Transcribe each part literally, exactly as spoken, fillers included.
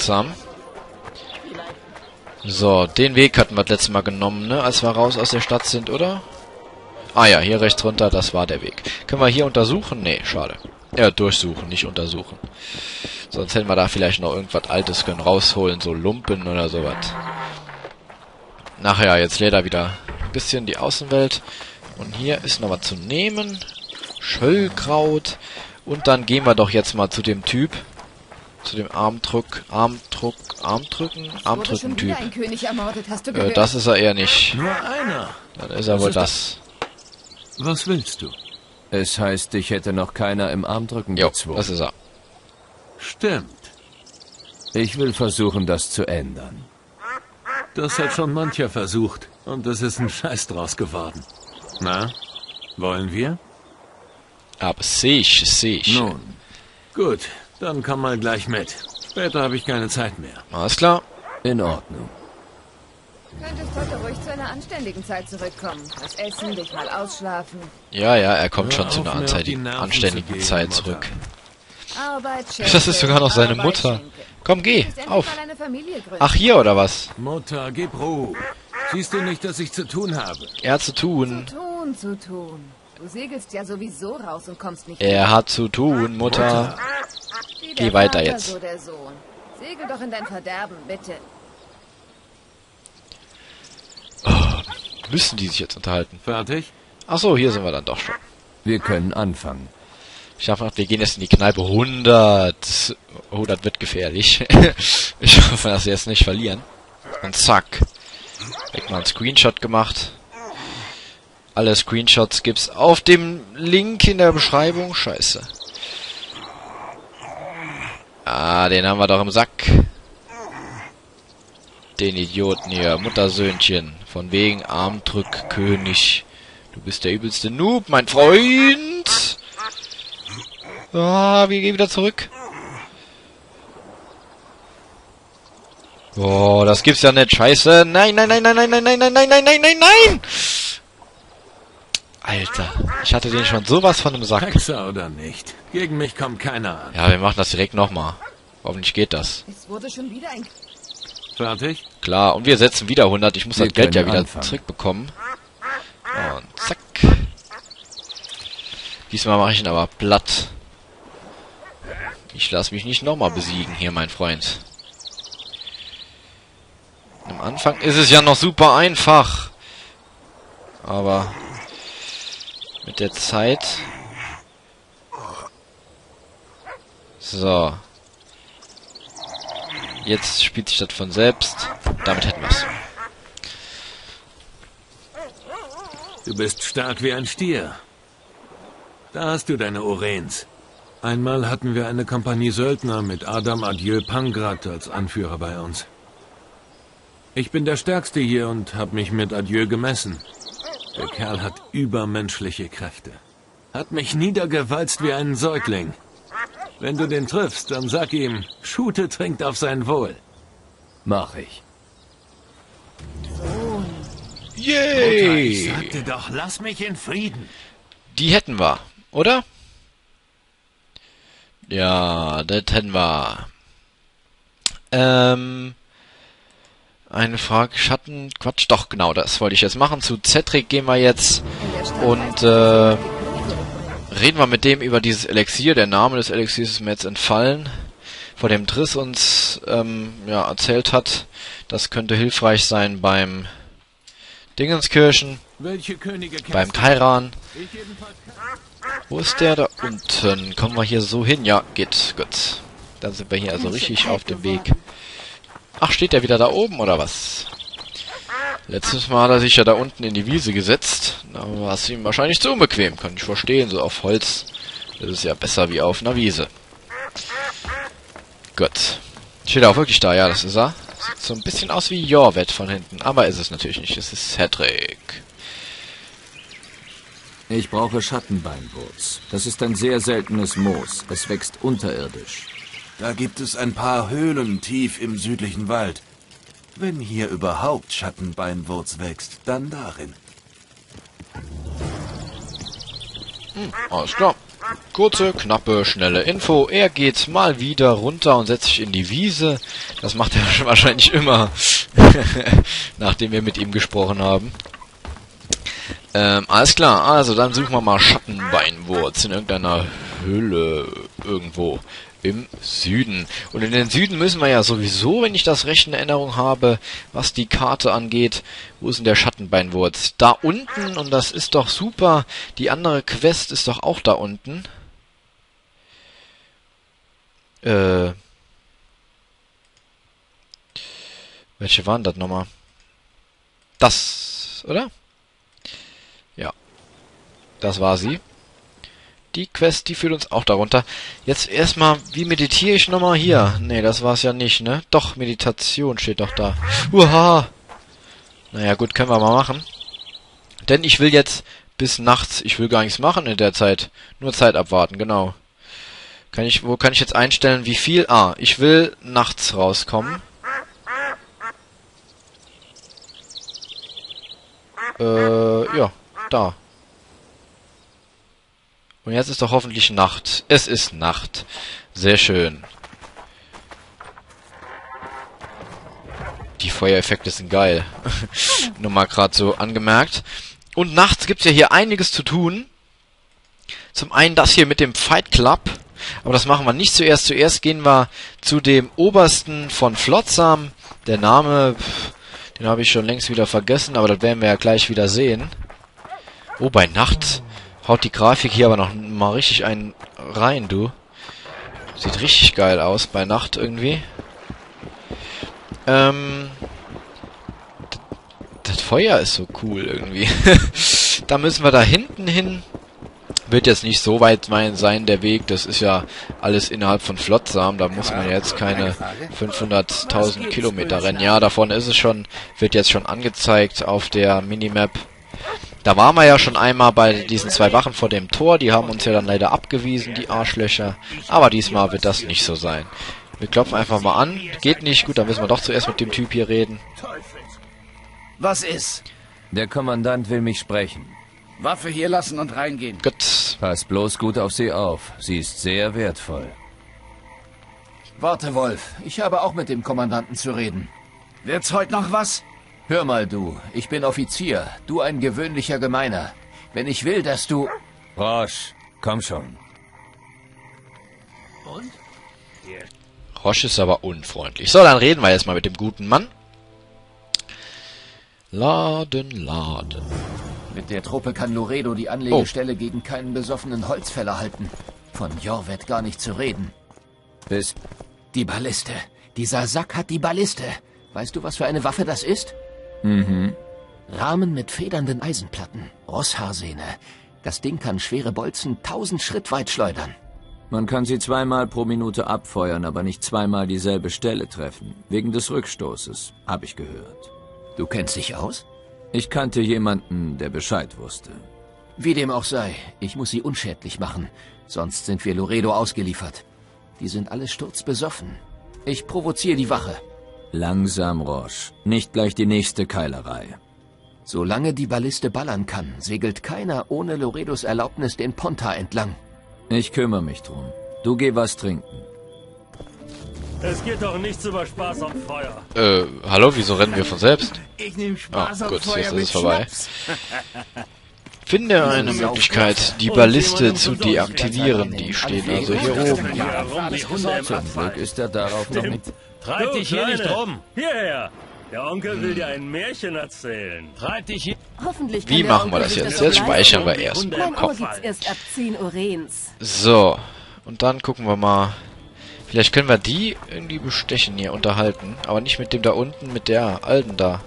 seltsam. So, den Weg hatten wir das letzte Mal genommen, ne? Als wir raus aus der Stadt sind, oder? Ah ja, hier rechts runter, das war der Weg. Können wir hier untersuchen? Nee, schade. Ja, durchsuchen, nicht untersuchen. Sonst hätten wir da vielleicht noch irgendwas Altes können rausholen, so Lumpen oder sowas. Nachher, jetzt lädt er wieder ein bisschen die Außenwelt. Und hier ist noch was zu nehmen. Schöllkraut. Und dann gehen wir doch jetzt mal zu dem Typ. Zu dem Armdruck, Armdruck, Armdrücken, Armdrücken-Typ. Äh, das ist er eher nicht. Nur einer. Dann ist er wohl das. Was willst du? Es heißt, dich hätte noch keiner im Armdrücken Jo, gezwungen. das ist er. Stimmt. Ich will versuchen, das zu ändern. Das hat schon mancher versucht. Und es ist ein Scheiß draus geworden. Na, wollen wir? Aber sicher, sicher. Nun, gut. Dann komm mal gleich mit. Später habe ich keine Zeit mehr. Alles klar. In Ordnung. Könntest heute ruhig zu einer anständigen Zeit zurückkommen. Was essen, dich mal ausschlafen. Ja, ja, er kommt Hör schon zu auf, einer mir auf die anzeitigen, Nerven anständigen zu gehen, Zeit Mutter. zurück. Arbeit, Das ist sogar noch seine Arbeit, Mutter. Schenke. Komm, geh, Du musst endlich auf. mal eine Familie gründen. Ach, hier oder was? Mutter, gib Ruhe. Siehst du nicht, dass ich zu tun habe? Er hat zu tun. Zu tun, zu tun. Du segelst ja sowieso raus und kommst nicht Er hat zu tun, Mutter. Wie Geh der weiter Vater, jetzt. So der Sohn. Segel doch in dein Verderben, bitte. Müssen die sich jetzt unterhalten? Fertig? Ach so, hier sind wir dann doch schon. Wir können anfangen. Ich hoffe, wir gehen jetzt in die Kneipe hundert. Oh, das wird gefährlich. Ich hoffe, dass wir jetzt nicht verlieren. Und zack. Direkt mal einen Screenshot gemacht. Alle Screenshots gibt's auf dem Link in der Beschreibung. Scheiße. Ah, den haben wir doch im Sack. Den Idioten hier. Muttersöhnchen. Von wegen Armdrückkönig. Du bist der übelste Noob, mein Freund. Ah, wir gehen wieder zurück. Boah, das gibt's ja nicht. Scheiße. Nein, nein, nein, nein, nein, nein, nein, nein, nein, nein, nein, nein, nein. Alter, ich hatte den schon sowas von im Sack. Hexer oder nicht? Gegen mich kommt keiner an. Ja, wir machen das direkt nochmal. Hoffentlich geht das. Es wurde schon wieder ein... Fertig? Klar, und wir setzen wieder hundert. Ich muss Wir das Geld ja können wieder anfangen. zurückbekommen. Und zack. Diesmal mache ich ihn aber platt. Ich lasse mich nicht nochmal besiegen hier, mein Freund. Am Anfang ist es ja noch super einfach. Aber mit der Zeit... So. Jetzt spielt sich das von selbst. Damit hätten wir's. Du bist stark wie ein Stier. Da hast du deine Orens. Einmal hatten wir eine Kompanie Söldner mit Adam Adieu Pangrat als Anführer bei uns. Ich bin der Stärkste hier und habe mich mit Adieu gemessen. Der Kerl hat übermenschliche Kräfte. Hat mich niedergewalzt wie einen Säugling. Wenn du den triffst, dann sag ihm, Schute trinkt auf sein Wohl. Mach ich. Mutter, ich Yay! sagte doch, lass mich in Frieden. Die hätten wir, oder? Ja, das hätten wir. Ähm... Eine Frage, Schatten, Quatsch, doch, genau, das wollte ich jetzt machen. Zu Cedric gehen wir jetzt und äh, reden wir mit dem über dieses Elixier. Der Name des Elixiers ist mir jetzt entfallen, vor dem Triss uns ähm, ja, erzählt hat. Das könnte hilfreich sein beim Dingenskirchen, Welche Könige kennst beim du? Kairan. Ich jedenfalls. Wo ist der? Da unten. Kommen wir hier so hin? Ja, geht, gut. Dann sind wir hier also richtig auf dem Weg. Ach, steht der wieder da oben, oder was? Letztes Mal hat er sich ja da unten in die Wiese gesetzt. Da war es ihm wahrscheinlich zu unbequem. Kann ich verstehen, so auf Holz. Das ist ja besser wie auf einer Wiese. Gut. Steht er auch wirklich da? Ja, das ist er. Sieht so ein bisschen aus wie Jorvet von hinten. Aber ist es natürlich nicht. Es ist Cedric. Ich brauche Schattenbeinwurz. Das ist ein sehr seltenes Moos. Es wächst unterirdisch. Da gibt es ein paar Höhlen tief im südlichen Wald. Wenn hier überhaupt Schattenbeinwurz wächst, dann darin. Hm, alles klar. Kurze, knappe, schnelle Info. Er geht mal wieder runter und setzt sich in die Wiese. Das macht er wahrscheinlich immer, nachdem wir mit ihm gesprochen haben. Ähm, alles klar. Also, dann suchen wir mal Schattenbeinwurz in irgendeiner Höhle irgendwo im Süden. Und in den Süden müssen wir ja sowieso, wenn ich das recht in Erinnerung habe, was die Karte angeht. Wo ist denn der Schattenbeinwurz? Da unten, und das ist doch super. Die andere Quest ist doch auch da unten. Äh. Welche waren das nochmal? Das, oder? Ja. Das war sie. Die Quest, die führt uns auch darunter. Jetzt erstmal, wie meditiere ich nochmal hier? Nee, das war's ja nicht, ne? Doch, Meditation steht doch da. Uha! Naja, gut, können wir mal machen. Denn ich will jetzt bis nachts, ich will gar nichts machen in der Zeit. Nur Zeit abwarten, genau. Kann ich, wo kann ich jetzt einstellen, wie viel? Ah, ich will nachts rauskommen. Äh, ja, da. Und jetzt ist doch hoffentlich Nacht. Es ist Nacht. Sehr schön. Die Feuereffekte sind geil. Nur mal gerade so angemerkt. Und nachts gibt's ja hier einiges zu tun. Zum einen das hier mit dem Fight Club. Aber das machen wir nicht zuerst. Zuerst gehen wir zu dem Obersten von Flotsam. Der Name, pff, den habe ich schon längst wieder vergessen. Aber das werden wir ja gleich wieder sehen. Oh, bei Nacht haut die Grafik hier aber noch mal richtig einen rein, du. Sieht richtig geil aus bei Nacht irgendwie. Ähm... Das Feuer ist so cool irgendwie. Da müssen wir da hinten hin. Wird jetzt nicht so weit sein, der Weg. Das ist ja alles innerhalb von Flotsam. Da muss man jetzt keine fünfhunderttausend Kilometer rennen. Ja, davon ist es schon, wird jetzt schon angezeigt auf der Minimap. Da waren wir ja schon einmal bei diesen zwei Wachen vor dem Tor. Die haben uns ja dann leider abgewiesen, die Arschlöcher. Aber diesmal wird das nicht so sein. Wir klopfen einfach mal an. Geht nicht. Gut, dann müssen wir doch zuerst mit dem Typ hier reden. Was ist? Der Kommandant will mich sprechen. Waffe hier lassen und reingehen. Gut. Pass bloß gut auf sie auf. Sie ist sehr wertvoll. Warte, Wolf. Ich habe auch mit dem Kommandanten zu reden. Wird's heute noch was? Hör mal, du. Ich bin Offizier. Du ein gewöhnlicher Gemeiner. Wenn ich will, dass du... Roche, komm schon. Und? Roche ist aber unfreundlich. So, dann reden wir jetzt mal mit dem guten Mann. Laden, laden. Mit der Truppe kann Loredo die Anlegestelle oh. gegen keinen besoffenen Holzfäller halten. Von Jorvet gar nicht zu reden. Bis... Die Balliste. Dieser Sack hat die Balliste. Weißt du, was für eine Waffe das ist? Mhm. Rahmen mit federnden Eisenplatten. Rosshaarsehne. Das Ding kann schwere Bolzen tausend Schritt weit schleudern. Man kann sie zweimal pro Minute abfeuern, aber nicht zweimal dieselbe Stelle treffen. Wegen des Rückstoßes, habe ich gehört. Du kennst dich aus? Ich kannte jemanden, der Bescheid wusste. Wie dem auch sei, ich muss sie unschädlich machen. Sonst sind wir Loredo ausgeliefert. Die sind alle sturzbesoffen. Ich provoziere die Wache. Langsam, Roche. Nicht gleich die nächste Keilerei. Solange die Balliste ballern kann, segelt keiner ohne Loredos Erlaubnis den Ponta entlang. Ich kümmere mich drum. Du geh was trinken. Es geht doch nichts über Spaß am Feuer. Äh, hallo, wieso rennen wir von selbst? Ich nehme Spaß ah, am gut, Feuer jetzt ist mit es vorbei. Schnaps. Finde eine Möglichkeit, die Balliste zu deaktivieren. Die steht also hier oben. Zum Glück ist er darauf noch nicht... Treib dich hier nicht rum. Hierher. Der Onkel will dir ein Märchen erzählen. Treib dich hier. Hoffentlich Wie machen wir das jetzt? Jetzt speichern wir erstmal. Mein Ohr gibt's erst ab zehn Urens. So. Und dann gucken wir mal. Vielleicht können wir die irgendwie bestechen hier, unterhalten. Aber nicht mit dem da unten, mit der Alten da.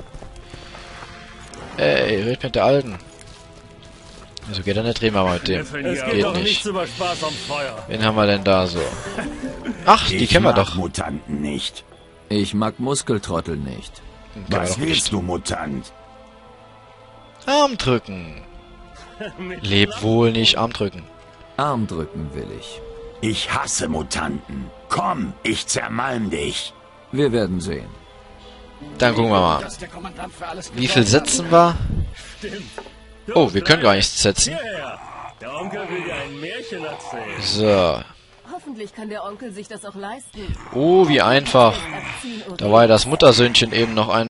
Ey, red mit der Alten. Also geht er nicht, reden wir mal mit dem. Geht nicht. Wen haben wir denn da so? Ach, die kennen wir doch. Mutanten nicht. Ich mag Muskeltrottel nicht. Was willst du, Mutant? Arm drücken. Leb wohl nicht, Arm drücken. Arm drücken will ich. Ich hasse Mutanten. Komm, ich zermalm dich. Wir werden sehen. Dann gucken wir mal. Wie viel setzen wir? Oh, wir können gar nichts setzen. Der Onkel will dir ein Märchen erzählen. So. Hoffentlich kann der Onkel sich das auch leisten. Oh, wie einfach. Da war ja das Muttersöhnchen eben noch ein